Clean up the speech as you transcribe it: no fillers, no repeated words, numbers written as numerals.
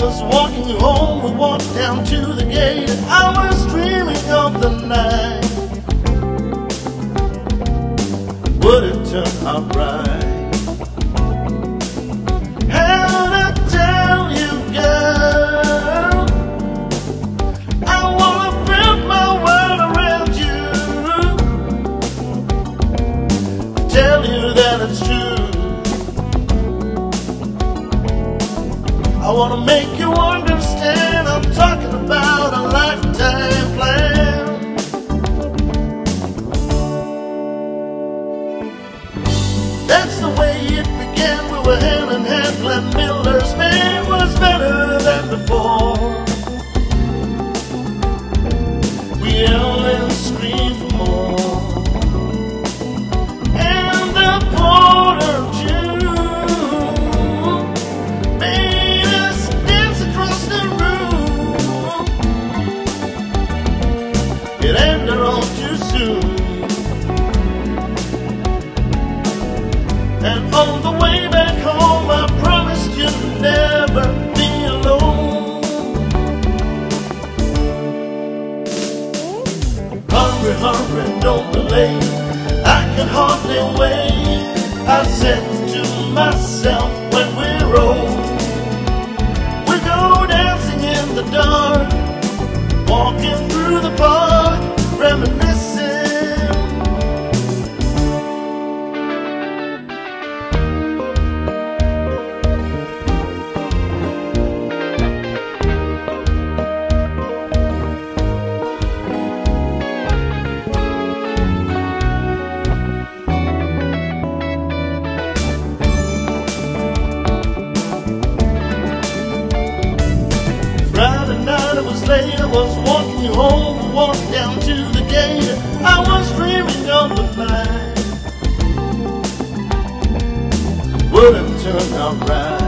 was walking home, we walked down to the gate, and I was dreaming of the night. Would it turn out right? How'd I tell you, girl? I wanna build my world around you, tell you that it's true. I wanna make you understand, I'm talking about a lifetime plan. That's the way it began, we were hand in hand. Glenn Miller's man was better than before. We yelled and screamed for more, and the Port of June made us dance across the room. It ended all too soon, and on the way back home I promised you'd never be alone. Hurry, hurry, don't delay, I can hardly wait, I said to myself when we're old. We go dancing in the dark, walking through the park, reminiscing. Friday night it was late, I was walking home, walked down to the gate, I was dreaming of the night. Would it turn out right?